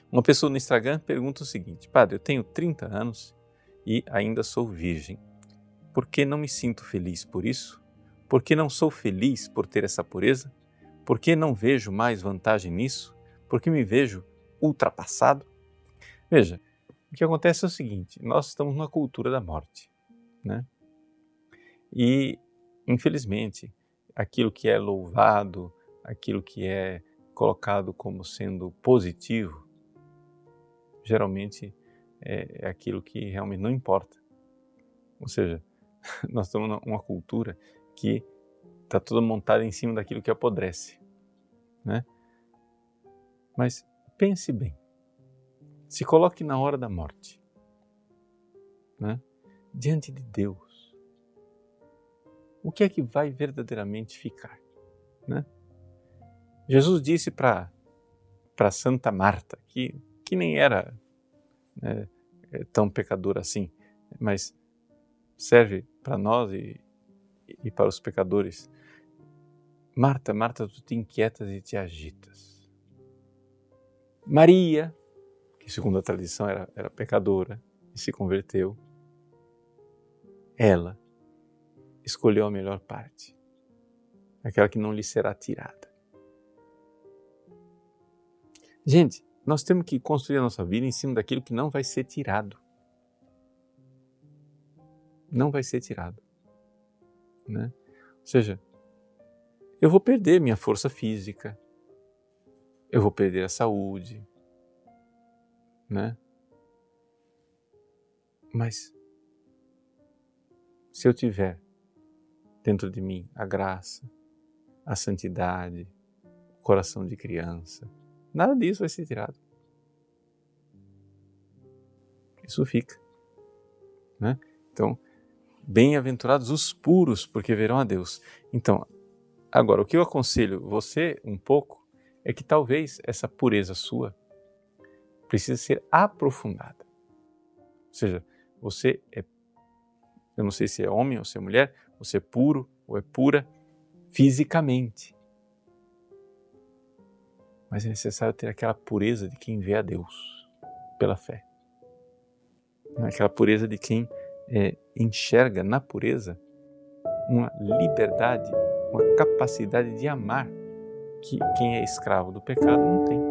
Uma pessoa no Instagram pergunta o seguinte: Padre, eu tenho 30 anos e ainda sou virgem. Por que não me sinto feliz por isso? Por que não sou feliz por ter essa pureza? Por que não vejo mais vantagem nisso? Por que me vejo ultrapassado? Veja, o que acontece é o seguinte: nós estamos numa cultura da morte, né? E, infelizmente, aquilo que é louvado, aquilo que é colocado como sendo positivo, geralmente é aquilo que realmente não importa. Ou seja, nós estamos numa cultura que está toda montada em cima daquilo que apodrece, né? Mas pense bem, se coloque na hora da morte, né? Diante de Deus. O que é que vai verdadeiramente ficar, né? Jesus disse para Santa Marta, que nem era tão pecadora assim, mas serve para nós e para os pecadores. Marta, Marta, tu te inquietas e te agitas. Maria, que segundo a tradição era pecadora e se converteu, ela escolheu a melhor parte, aquela que não lhe será tirada. Gente, nós temos que construir a nossa vida em cima daquilo que não vai ser tirado. Não vai ser tirado, né? Ou seja, eu vou perder minha força física, eu vou perder a saúde, né? Mas se eu tiver dentro de mim a graça, a santidade, o coração de criança, nada disso vai ser tirado. Isso fica, né? Então, bem-aventurados os puros, porque verão a Deus. Então, agora, o que eu aconselho você um pouco é que talvez essa pureza sua precise ser aprofundada. Ou seja, você eu não sei se é homem ou se é mulher, você é puro ou é pura fisicamente. Mas é necessário ter aquela pureza de quem vê a Deus pela fé. Aquela pureza de quem enxerga na pureza uma liberdade, uma capacidade de amar que quem é escravo do pecado não tem.